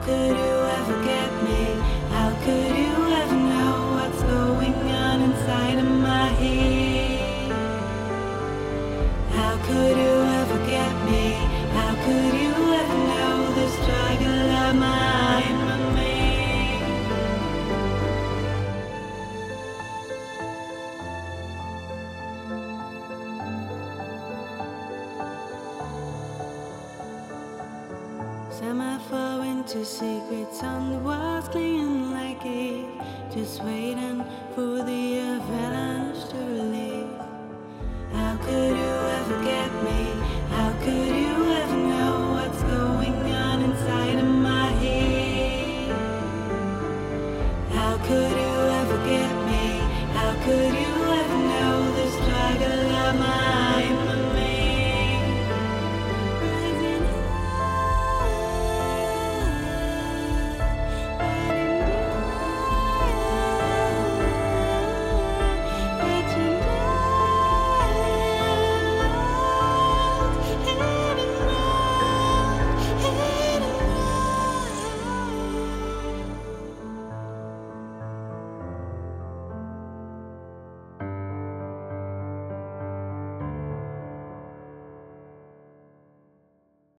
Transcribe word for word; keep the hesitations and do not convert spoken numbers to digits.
could you ever get me? How could you ever know what's going on inside of my head? How could you ever get me? How could you ever know the struggle of mine with me? Some I fall into secrets on the walls, clinging like it, just waiting for the avalanche to release. How could you ever get me? How could you